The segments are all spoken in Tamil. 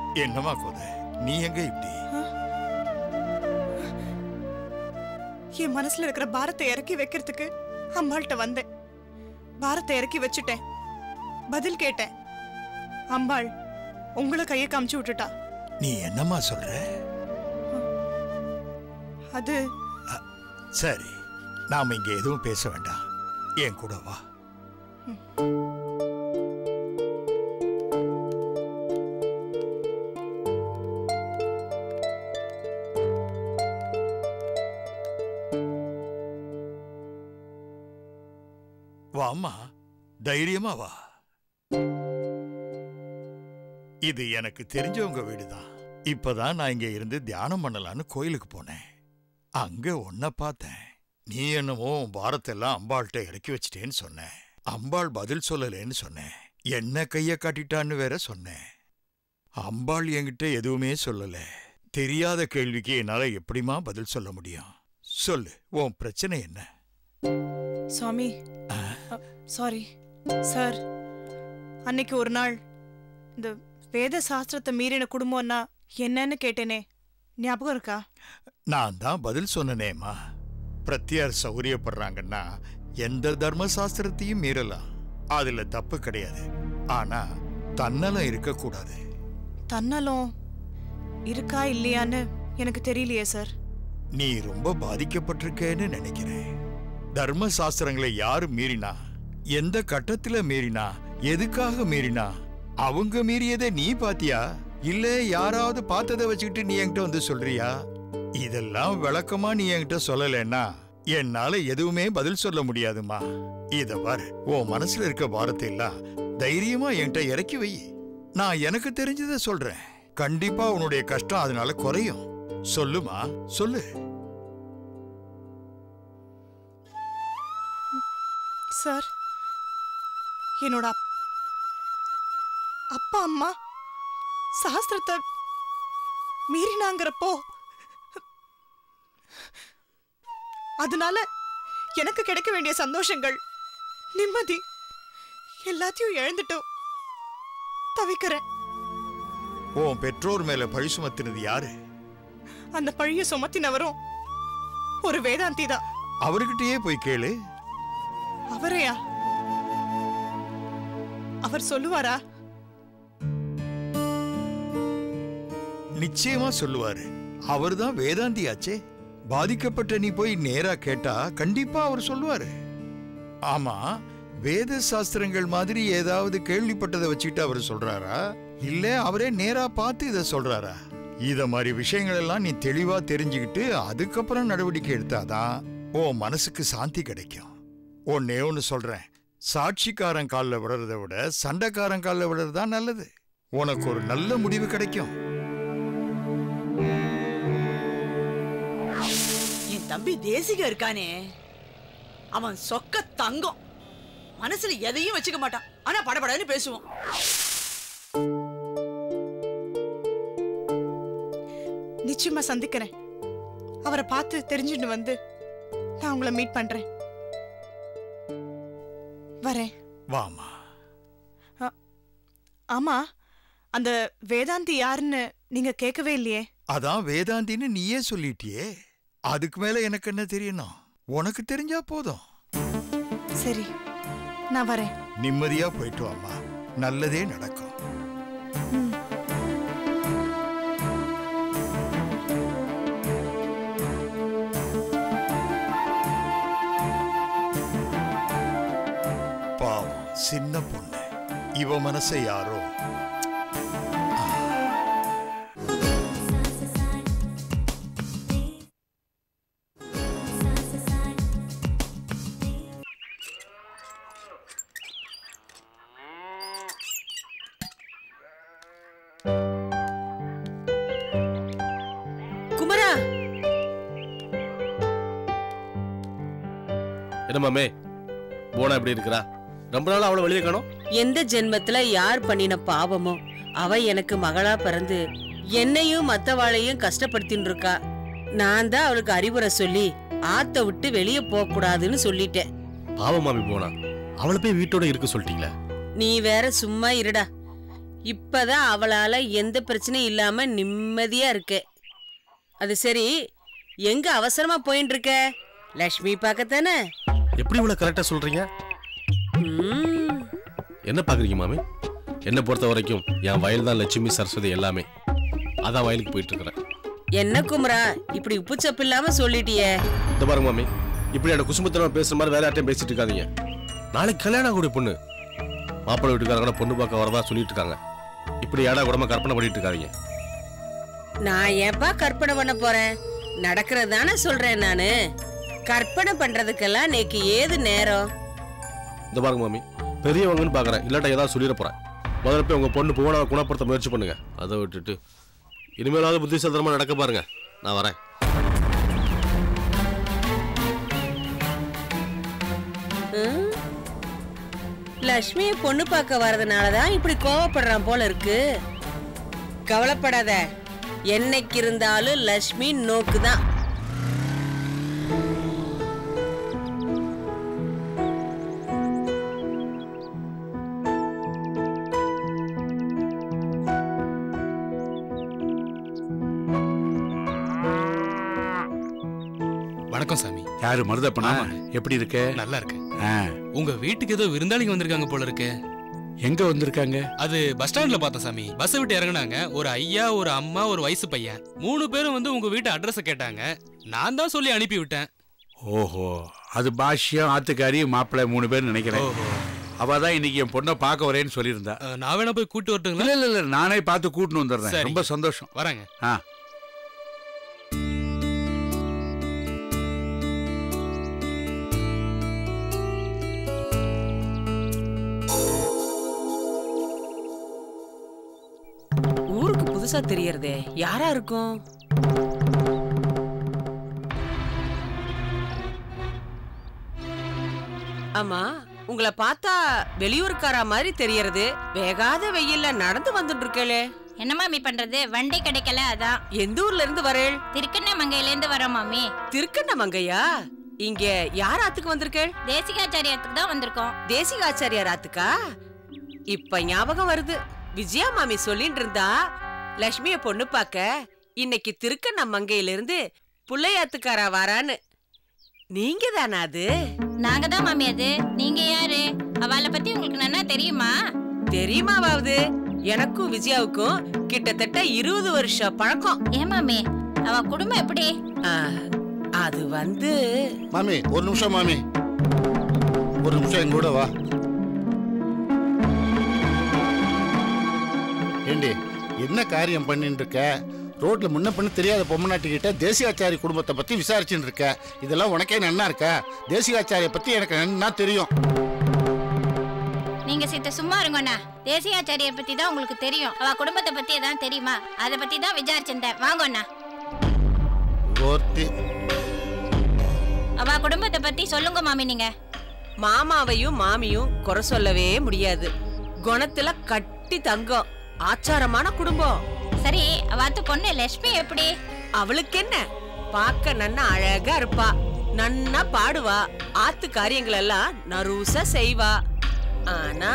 என்னமா கோத, நீ எங்க இப்படி? என் மனசுல இருக்கிற பாரத்தை இறக்கி வைக்கிறதுக்கு அம்பாள்கிட்ட வந்தேன். பாரத்தை இறக்கி வச்சுட்டேன். பதில் கேட்டேன். அம்பாள் உங்களை கையை காமிச்சு விட்டுட்டா. நீ என்னமா சொல்ற? அது சரி, நாம இங்க எதுவும் பேச வேண்டாம். என் கூட வா. வாம்மா, தைரியமா வா. இது எனக்கு தெரிஞ்சவங்க வீடுதான். இப்பதான் நான் இங்க இருந்து தியானம் பண்ணலான்னு கோயிலுக்கு போனேன். அங்க உன்னை பார்த்தேன். நீ என்னமோ பாரத்தெல்லாம் அம்பாள்கிட்ட இறக்கி வச்சிட்டேன்னு சொன்னேன். அம்பாள் பதில் சொல்லலேன்னு சொன்னேன். என்ன கைய காட்டிட்டான்னு வேற சொன்னேன். அம்பாள் என்கிட்ட எதுவுமே சொல்லல. தெரியாத கேள்விக்கு என்னால எப்படிமா பதில் சொல்ல முடியும்? சொல்லு, உன் பிரச்சனை என்ன? சுவாமி, சாரி சார். அன்னைக்கு ஒரு நாள் இந்த வேத சாஸ்திரத்தை மீறின குடும்பம்னா என்னன்னு கேட்டேனே, ஞாபகம் இருக்கா? நான் தான் பதில் சொன்னேம்மா. பிரத்யார் சௌரியப்படுறாங்கன்னா எந்த தர்ம சாஸ்திரத்தையும் மீறலாம். அதுல தப்பு கிடையாது. ஆனா தன்னலம் இருக்கக்கூடாது. தன்னலம் இருக்கா இல்லையான்னு எனக்கு தெரியலையே சார். நீ ரொம்ப பாதிக்கப்பட்டிருக்கேன்னு நினைக்கிறேன். தர்ம சாஸ்திரங்களை யாரு மீறினா, எந்த கட்டத்துல மீறினா, எதுக்காக மீறினா, அவங்க மீறியதை நீ பாத்தியா? இல்ல யாராவது பார்த்ததை வச்சுக்கிட்டு நீ என்கிட்ட வந்து சொல்றியா? இதெல்லாம் விளக்கமா நீ என்கிட்ட சொல்லலைன்னா என்னால எதுவுமே பதில் சொல்ல முடியாதுமா. இத பாரு, உன் மனசுல இருக்க பாரத்தை எல்லாம் தைரியமா என்கிட்ட இறக்கி வை. நான் எனக்கு தெரிஞ்சதை சொல்றேன். கண்டிப்பா உன்னுடைய கஷ்டம் அதனால குறையும். சொல்லுமா, சொல்லு. சார், என்னோட அப்பா அம்மா சாஸ்திரத்தை மீறினாங்கிறப்போ அதனால எனக்கு கிடைக்க வேண்டிய சந்தோஷங்கள், நிம்மதி எல்லாத்தையும் இழந்துட்டோம். தவிக்கிறேன். உன் பெற்றோர் மேல பழி சுமத்தினது யாரு? அந்த பழிய சுமத்தினவரும் ஒரு வேதாந்தி தான். அவர்கிட்டயே போய் கேளு. அவரையா? அவர் சொல்லுவாரா? நிச்சயமா சொல்லுவாரு. அவர்தான் வேதாந்தியாச்சே. பாதிக்கப்பட்ட நீ போய் நேரா கேட்டா கண்டிப்பா அவர் சொல்லுவாரு. ஆமா, வேத சாஸ்திரங்கள் மாதிரி ஏதாவது கேள்விப்பட்டதை வச்சுட்டு அவர் சொல்றாரா, இல்ல அவரே நேரா பார்த்து இத சொல்றாரா? இத மாதிரி விஷயங்கள் எல்லாம் நீ தெளிவா தெரிஞ்சுக்கிட்டு அதுக்கப்புறம் நடவடிக்கை எடுத்தாதான் உன் மனசுக்கு சாந்தி கிடைக்கும். ஒன்னே ஒன்னு சொல்றேன், சாட்சிக்காரன் காலில் விடுறத விட சண்டைக்காரன் காலில் விடுறதுதான் நல்லது. உனக்கு ஒரு நல்ல முடிவு கிடைக்கும். என் தம்பி தேசிக இருக்கானே, அவன் சொக்க தங்கம். மனசுல எதையும் வச்சுக்க மாட்டான். ஆனா படபடன்னு பேசுவான். நிச்சயமா சந்திக்கிறேன். அவரை பார்த்து தெரிஞ்சுட்டு வந்து நான் உங்களை மீட் பண்றேன். வரேன். வாமா. ஆமா, அந்த வேதாந்தி யாருன்னு நீங்க கேட்கவே இல்லையே. அதான் வேதாந்தின்னு நீயே சொல்லிட்டியே. அதுக்கு மேல எனக்கு என்ன தெரியணும்? உனக்கு தெரிஞ்சா போதும். சரி, நான் வரேன். நிம்மதியா போயிட்டு வாமா, நல்லதே நடக்கும். பாவம் சின்ன பொண்ணு, இவ மனசை யாரோ. குமரா, என்ன மாமே, போனா எப்படி இருக்கிறா? ரொம்ப நாள் அவளை வெளியே காணோம். எந்த ஜென்மத்துல யார் பண்ணின பாவமோ அவ எனக்கு மகளா பிறந்து என்னையும் மத்தவாளையும் கஷ்டப்படுத்தின்னு இருக்கா. நான் தான் அவளுக்கு அறிவுரை சொல்லி ஆத்த விட்டு வெளியே போக கூடாதுன்னு சொல்லிட்டேன். பாவம் மாமி போனா, அவளை போய் வீட்டோட இருக்க சொல்லிட்டீங்களா? நீ வேற சும்மா இருடா. இப்பதான் அவளால எந்த பிரச்சனையும் இல்லாம நிம்மதியா இருக்கு. அது சரி, எங்க அவசரமா போயிட்டு இருக்க? லட்சுமி பார்க்கத்தானே? எப்படி இவ்வளவு கரெக்டா சொல்றீங்க? என்ன பாக்குறீங்க மாமி? என்ன பொறுத்த வரைக்கும் என் வயல் தான் லட்சுமி சரஸ்வதி எல்லாமே. அதான் வயலுக்கு போயிட்டு இருக்கிறேன். என்ன குமரா இப்படி உப்பு சப்பு இல்லாம சொல்லிட்டியே? இந்த பாருங்க மாமி, இப்படி எனக்கு குசும்பத்தனமா பேசுற மாதிரி வேற யார்ட்டையும் பேசிட்டு இருக்காதீங்க. நாளைக்கு கல்யாணம் கூடிய பொண்ணு, மாப்பிள்ளை வீட்டுக்காரங்க பொண்ணு பார்க்க வரதா சொல்லிட்டு இருக்காங்க. இப்படி ஏடா கூடமா கற்பனை பண்ணிட்டு இருக்காதீங்க. நான் ஏப்பா கற்பனை பண்ண போறேன்? நடக்கிறது தானே சொல்றேன் நானு. கற்பனை பண்றதுக்கெல்லாம் நேக்கு ஏது நேரம்? இந்த பாருங்க மாமி, பெரியவங்கன்னு பாக்குறேன், இல்லாட்டா ஏதாவது சொல்லிட போறேன். முதல்ல போய் உங்க பொண்ணு போன குணப்படுத்த முயற்சி பண்ணுங்க. அதை விட்டுட்டு இனிமேலாவது புத்திசாலித்தனமா நடக்க பாருங்க. நான் வரேன். லட்சுமியை பொண்ணு பார்க்க வரதுனாலதான் இப்படி கோவப்படுறான் போல இருக்கு. கவலைப்படாத, என்னைக்கு இருந்தாலும் லட்சுமி நோக்குதான். வணக்கம் சாமி. யாரு மருதப்பனா? எப்படி இருக்க? நல்லா இருக்கு. உங்க வீட்டுக்கு ஏதோ விருந்தாளிங்க வந்திருக்காங்க போல இருக்கு. எங்க வந்திருக்காங்க? அது பஸ் ஸ்டாண்ட்ல பார்த்தேன் சாமி. பஸ் விட்டு இறங்குனாங்க. ஒரு ஐயா, ஒரு அம்மா, ஒரு வயசு பையன். 3 பேரும் வந்து உங்க வீட்டு அட்ரஸ் கேட்டாங்க. நான் தான் சொல்லி அனுப்பி விட்டேன். ஓஹோ, அது பாஷ்யம், ஆத்துக்காரி, மாப்பிள்ளை 3 பேர் நினைக்கிறேன். அவதான் இன்னைக்கு என் பொண்ணை பார்க்க வரேன்னு சொல்லியிருந்தா. நான் வேணா போய் கூட்டு வரட்டுங்களா? இல்ல இல்ல, நானே பார்த்து கூட்டின்னு வந்துடுறேன். ரொம்ப சந்தோஷம். வரேங்க. ஊருக்கு புதுசா தெரியறதே, யாரா இருக்கும்? ஆமா, உங்களை பார்த்தா வெளியூருக்காரா மாதிரி தெரியறது. வேகாத வெயில்ல நடந்து வந்துட்டு இருக்கே. என்ன மாமி பண்றது? வண்டி கிடைக்கல, அதான். எந்த ஊர்ல இருந்து வரேள்? திருக்கண்ணமங்கையில இருந்து வரோம் மாமி. திருக்கண்ணமங்கையா? இங்க யார் ஆத்துக்கு வந்திருக்கேள்? தேசிகாச்சாரியத்துக்கு தான் வந்திருக்கோம். தேசிகாச்சாரியார் ஆத்துக்கா? இப்ப ஞாபகம் வருது. விஜயா மாமி சொல்லிட்டு இருந்தா, லட்சுமிய பொண்ணு பார்க்க இன்னைக்கு திருக்கண்ணமங்கையில இருந்து புள்ளையாத்துக்காரா வாரான்னு. நீங்க தானா அது? நாங்க தான் மாமி. அது நீங்க யாரு? அவளை பத்தி உங்களுக்கு நல்லா தெரியுமா? தெரியுமாவாவது? எனக்கும் விஜயாவுக்கும் கிட்டத்தட்ட 20 வருஷம் பழக்கம். ஏன் மாமி, அவ குடும்பம் எப்படி? அது வந்து மாமி, ஒரு நிமிஷம் மாமி, ஒரு நிமிஷம் எங்க கூட வா. ஏண்டி, என்ன காரியம் பண்ணிட்டு இருக்க? ரோட்ல முன்ன பண்ண தெரியாத பொம்மநாட்டிக்கிட்ட தேசிகாச்சாரி குடும்பத்தை பத்தி விசாரிச்சுட்டு இருக்க. இதெல்லாம் உனக்கே நன்னா இருக்கா? தேசிகாச்சாரிய பத்தி எனக்கு நன்னா தெரியும். நீங்க சித்த சும்மா இருங்கண்ணா. தேசிகாச்சாரிய பத்தி தான் உங்களுக்கு தெரியும். அவ குடும்பத்தை பத்தி ஏதாவது தெரியுமா? அதை பத்தி தான் விசாரிச்சிருந்தேன். வாங்கண்ணா. அவ குடும்பத்தை பத்தி சொல்லுங்க மாமி. நீங்க மாமாவையும் மாமியும் குறை சொல்லவே முடியாது. குணத்துல கட்டி தங்கம், ஆச்சாரமான குடும்பம். சரி, அவத்து பொண்ணு லட்சுமி எப்படி? அவளுக்கு என்ன, பார்க்க நன்னா அழகா இருப்பா, நன்னா பாடுவா, ஆத்து காரியங்கள் எல்லாம் நறுசா செய்வா. ஆனா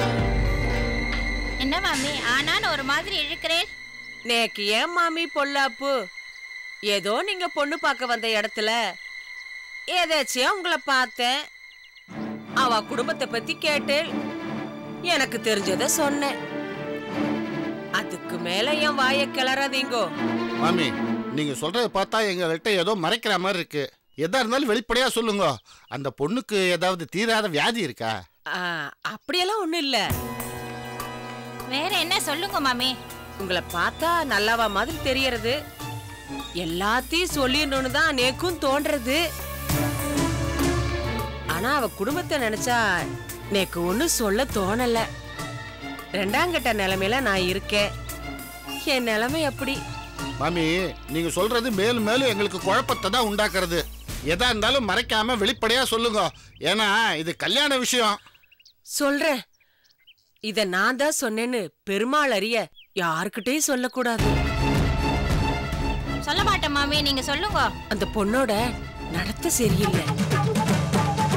என்ன மாமி ஆனான்னு ஒரு மாதிரி இழுக்கிறேன்? நேக்கு ஏன் மாமி பொல்லாப்பு? ஏதோ நீங்க பொண்ணு பார்க்க வந்த இடத்துல ஏதாச்சும் உங்களை பார்த்தேன். அவ குடும்பத்தை பத்தி கேட்டு எனக்கு தெரிஞ்சத சொன்னேன். அதுக்கு மேல என் வாயை கிளறாதீங்கோ. மாமி, நீங்க சொல்றத பார்த்தா எங்கள்கிட்ட ஏதோ மறைக்கிற மாதிரி இருக்கு. எதா இருந்தாலும் வெளிப்படையா சொல்லுங்க. அந்த பொண்ணுக்கு ஏதாவது தீராத வியாதி இருக்கா? அப்படியெல்லாம் ஒண்ணும் இல்ல. வேற என்ன சொல்லுங்க மாமி. உங்களை பார்த்தா நல்லாவா மாதிரி தெரியறது. எல்லாத்தையும் சொல்லிடணும்னு தான் நேக்கும் தோன்றது. ஆனா அவ குடும்பத்தை நினைச்சா நேக்கு ஒன்னும் சொல்ல தோணல. 2ஆம் கட்ட நிலைமையில நான் இருக்கேன். என் நிலைமை எப்படி? மாமி, நீங்க சொல்றது மேலும் மேலும் எங்களுக்கு குழப்பத்தை தான் உண்டாக்குறது. எதா இருந்தாலும் மறைக்காம வெளிப்படையா சொல்லுங்க. ஏன்னா இது கல்யாண விஷயம். சொல்றேன். இத நான் தான் சொன்னேன்னு பெருமாள் அறிய யாருக்கிட்டையும் சொல்லக்கூடாது. சொல்ல மாட்டேன் மாமி, நீங்க சொல்லுங்க. அந்த பொண்ணோட நடத்த சரியில்லை.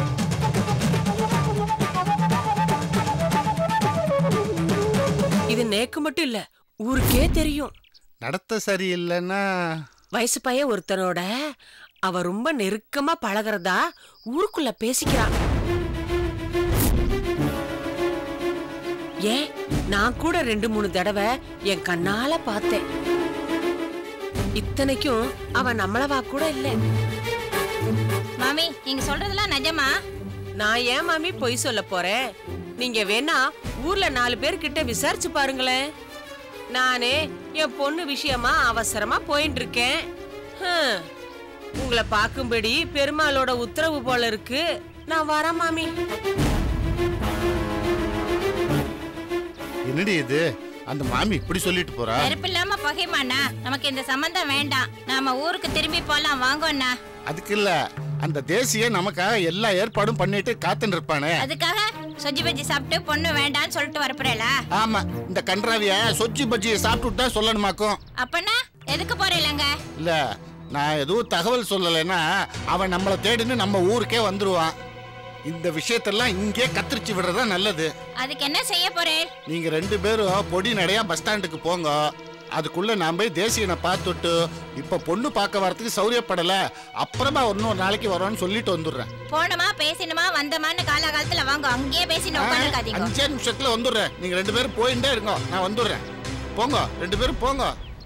இது நேக்கு மட்டும் இல்ல, ஊருக்கே தெரியும். நடத்த சரியில்லைன்னா வயசு பையன் ஒருத்தனோட அவ ரொம்ப நெருக்கமா பழகிறதா ஊருக்குள்ள பேசிக்கிறான். ஏன் நான் கூட 2-3 தடவை என் கண்ணால பார்த்தேன். இத்தனைக்கும் அவ நம்மளவா கூட இல்ல. மாமி நீங்க சொல்றதெல்லாம் நிஜமா? நான் ஏன் மாமி பொய் சொல்ல போறேன்? நீங்க வேணா ஊர்ல 4 பேர்கிட்ட விசாரிச்சு பாருங்களேன். நானே என் பொண்ணு விஷயமா அவசரமா போயிட்டு இருக்கேன். உங்களை பார்க்கும்படி பெருமாளோட உத்தரவு போல இருக்கு. நான் வரேன் மாமி. என்னடி இது? அந்த மாமி இப்படி சொல்லிட்டு போறா? நெருப்பு இல்லாம பகைமாண்ணா, நமக்கு இந்த சம்பந்தம் வேண்டாம். நாம ஊருக்கு திரும்பி போலாம், வாங்கண்ணா. அதுக்கு இல்ல, அந்த தேசிய நமக்காக எல்லா ஏற்பாடும் பண்ணிட்டு காத்துன்னு இருப்பானே, அதுக்காக சொஜ்ஜி பஜ்ஜி சாப்பிட்டு பொண்ணு வேண்டான்னு சொல்லிட்டு வரப்போறேல? ஆமா, இந்த கன்றாவிய சொஜ்ஜி பஜ்ஜியை சாப்பிட்டுட்டா சொல்லணுமாக்கும். அப்பனா எதுக்கு போறீங்க? இல்ல, நான் எதுவும் தகவல் சொல்லலைன்னா அவன் நம்மளை தேடின்னு நம்ம ஊருக்கே வந்துருவான். இந்த விஷயத்தெல்லாம் இங்கே கத்திரிச்சு விடுறதா நல்லது. அதுக்கு என்ன செய்ய போறேன்? நீங்க 2 பேரும் பொடி நடையா பஸ் ஸ்டாண்டுக்கு போங்க. அதுக்குள்ள நான் போய் தேசியனை பார்த்துட்டு இப்ப பொண்ணு பார்க்க வரதுக்கு சௌரியப்படல, அப்புறமா இன்னொரு நாளைக்கு வரோன்னு சொல்லிட்டு வந்துடுறேன். போனமா பேசினமா வந்தமான்னு காலகாலத்துல வாங்க, அங்கேயே பேசின உட்காந்துருக்காதீங்க. 5 நிமிஷத்துல வந்துடுறேன். நீங்க 2 பேரும் போயிட்டே இருங்க, நான் வந்துடுறேன். போங்க, 2 பேரும் போங்க.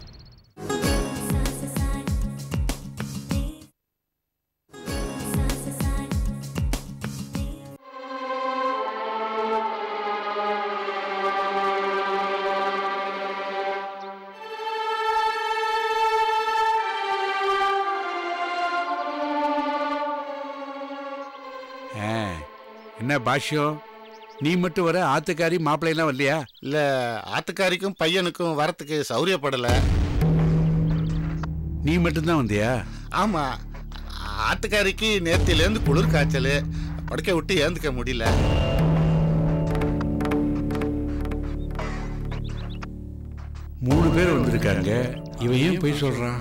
என்ன பாஷ்யம், நீ மட்டும் வர, ஆத்துக்காரி மாப்பிள்ளைலாம் வரலையா? இல்ல, ஆத்துக்காரிக்கும் பையனுக்கும் வரத்துக்கு சௌரியப்படல. நீ மட்டும்தான் வந்தியா? ஆமா, ஆத்துக்காரிக்கு நேத்திலேருந்து குளிர் காய்ச்சல், படுக்க விட்டு ஏந்துக்க முடியல. மூணு பேர் வந்திருக்காங்க, இவன் ஏன் போய் சொல்றான்?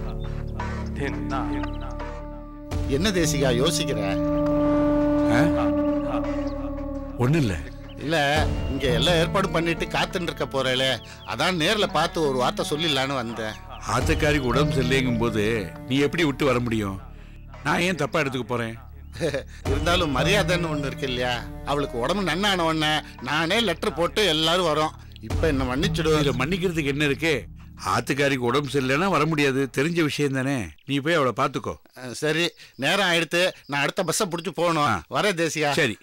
என்ன தேசிகா யோசிக்கிற? ஒண்ணு இல்ல. இல்ல, இங்க எல்லாம் ஏற்பாடு பண்ணிட்டு காத்துட்டு இருக்க போறேல, அதான் நேர்ல பார்த்து ஒரு வார்த்தை சொல்லிடலான்னு வந்தேன். ஆத்துக்காரிக்கு உடம்பு சரியில்லைங்கும் போது நீ எப்படி விட்டு வர முடியும்? நான் ஏன் தப்பா எடுத்துக்க போறேன்? இருந்தாலும் மரியாதைன்னு ஒண்ணு இருக்கு இல்லையா? அவளுக்கு உடம்பு நன்னான உடனே நானே லெட்டர் போட்டு எல்லாரும் வரோம். இப்ப என்ன மன்னிச்சிடு. இதை மன்னிக்கிறதுக்கு என்ன இருக்கு? ஆத்துக்காரிக்கு உடம்பு சரியில்லைன்னா வர முடியாது, தெரிஞ்ச விஷயம் தானே. நீ போய் அவளை பாத்துக்கோ. சரி, நேரம் ஆயிடுத்து, நான் அடுத்த பஸ்ஸை பிடிச்சி போகணும். வரேன் தேசியா. சரி.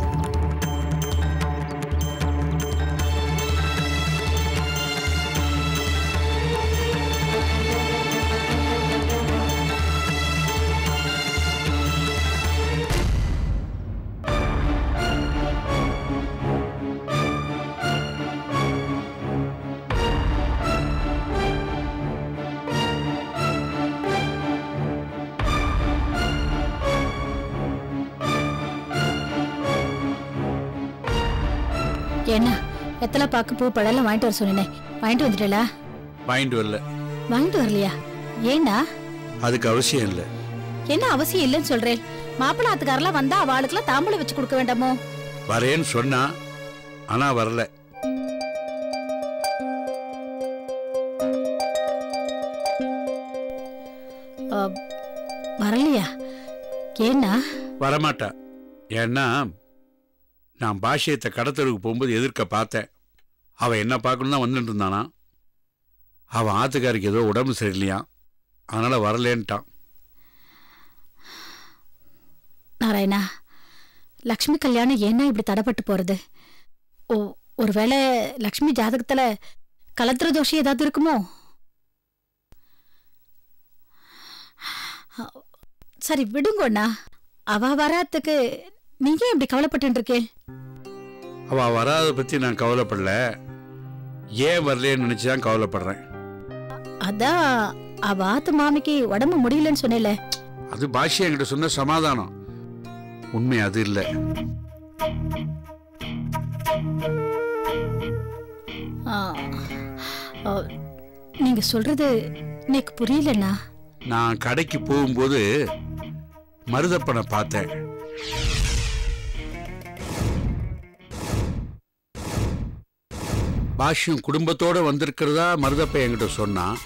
என்ன எத்தனை பாக்கு பூ பழம் வாங்கிட்டு வர சொன்னேன், வாங்கிட்டு வந்துட்டல? வாங்கிட்டு வரல. வாங்கிட்டு வரலையா? ஏண்டா? அதுக்கு அவசியம் இல்ல. என்ன அவசியம் இல்லைன்னு சொல்றேன்? மாப்பிள்ளை ஆத்துக்காரெல்லாம் வந்தா அவளுக்குலாம் தாம்பூலம் வச்சு கொடுக்க வேண்டாமோ? வரேன்னு சொன்னா, ஆனா வரல. வரலையா? ஏன்னா? வரமாட்டா. ஏன்னா நான் பாஷ்யத்தை கடத்தலுக்கு போகும்போது எதிர்க்க பார்த்தேன். அவன் என்ன பார்க்கணும் தான் வந்துட்டு இருந்தானா. அவன் ஆத்துக்காரிக்கு ஏதோ உடம்பு சரியில்லையா, அதனால வரலேன்ட்டான். நாராயணா, லக்ஷ்மி கல்யாணம் ஏன்னா இப்படி தடைப்பட்டு போறது? ஒருவேளை லக்ஷ்மி ஜாதகத்துல கலத்திர தோஷம் ஏதாவது இருக்குமோ? சரி விடுங்கண்ணா, அவ வராதுக்கு நீங்க இப்படி கவலைப்பட்டு இருக்கேன்? அவ வராத பத்தி நான் கவலைப்படல, ஏன் வரலன்னு நினைச்சுதான் கவலைப்படுறேன். அதான் அவ ஆத்து மாமிக்கு உடம்பு முடியலன்னு சொன்னேல. அது பாஷ்யம் என்கிட்ட சொன்ன சமாதானம், உண்மை அது இல்ல. நீங்க சொல்றது எனக்கு புரியலண்ணா. நான் கடைக்கு போகும்போது மருதப்பனை பார்த்தேன். பாஷ்யம் குடும்பத்தோட வந்திருக்கிறதா மருதப்ப என்கிட்ட சொன்னான்.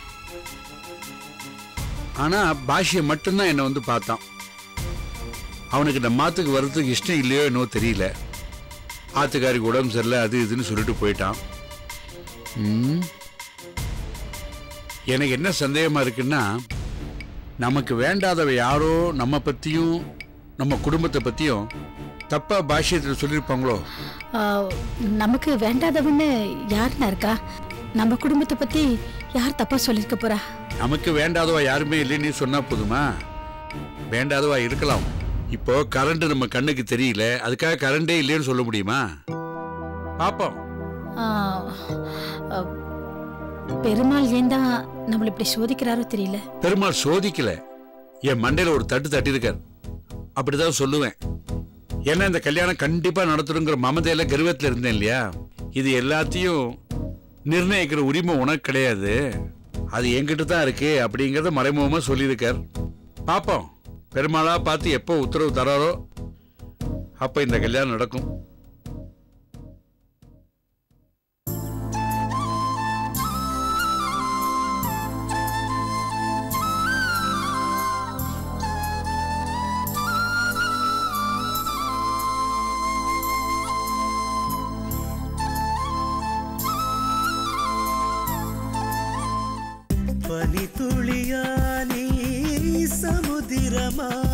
ஆனா பாஷ்யம் மட்டும்தான் என்னை வந்து பார்த்தான். அவனுக்கு நம்ம ஆத்துக்கு வர்றதுக்கு இஷ்டம் இல்லையோ என்னவோ தெரியல. ஆத்துக்காரிக்கு உடம்பு சரியில்லை அது இதுன்னு சொல்லிட்டு போயிட்டான். எனக்கு என்ன சந்தேகமா இருக்குன்னா, நமக்கு வேண்டாதவ யாரோ நம்ம பத்தியும் நம்ம குடும்பத்தை பத்தியும் தப்பா பாஷ்யத்தில் சொல்லியிருப்பாங்களோ? நமக்கு வேண்டாதவன்னு யாருன்னா இருக்கா? நம்ம குடும்பத்தை பத்தி யார் தப்பா சொல்லிருக்க போறா? நமக்கு வேண்டாதவா யாருமே இல்லைன்னு சொன்னா போதுமா? வேண்டாதவா இருக்கலாம். இப்போ கரண்ட் நம்ம கண்ணுக்கு தெரியல, அதுக்காக கரண்டே இல்லைன்னு சொல்ல முடியுமா? பாப்போம். பெருமாள் ஏன் தான் நம்மள இப்படி சோதிக்கிறாரோ தெரியல. பெருமாள் சோதிக்கல, என் மண்டையில ஒரு தட்டு தட்டி இருக்கார், அப்படிதான் சொல்லுவேன். ஏன்னா இந்த கல்யாணம் கண்டிப்பா நடத்தணுங்கிற மமதையில கர்வத்துல இருந்தேன் இல்லையா? இது எல்லாத்தையும் நிர்ணயிக்கிற உரிமை உனக்கு கிடையாது, அது என்கிட்ட தான் இருக்கு அப்படிங்கறத மறைமுகமா சொல்லியிருக்கார். பாப்போம், பெருமாளா பார்த்து எப்போ உத்தரவு தராரோ அப்ப இந்த கல்யாணம் நடக்கும். பனி துளியா நீ சமுதிரமா